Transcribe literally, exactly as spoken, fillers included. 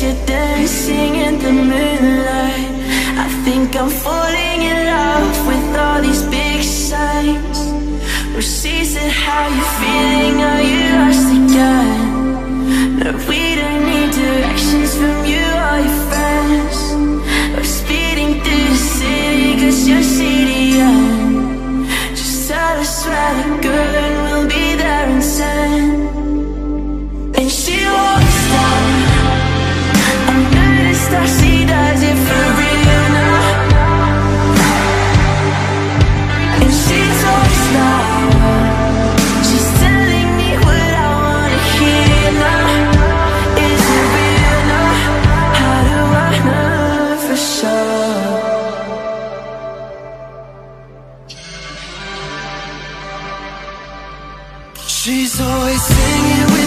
face, you're dancing in the moonlight. I think I'm falling in love with all these big signs. Receipts at how you feeling, are you lost again? No, we don't need directions from you or your friends. We're speeding through the city cause you're C D N. Just tell us where to go and we'll be there in ten. And she walks down, I noticed how she does it for real now. And she talks loud, she's telling me what I wanna hear now. Is it real now? How do I know for sure? She's always singing with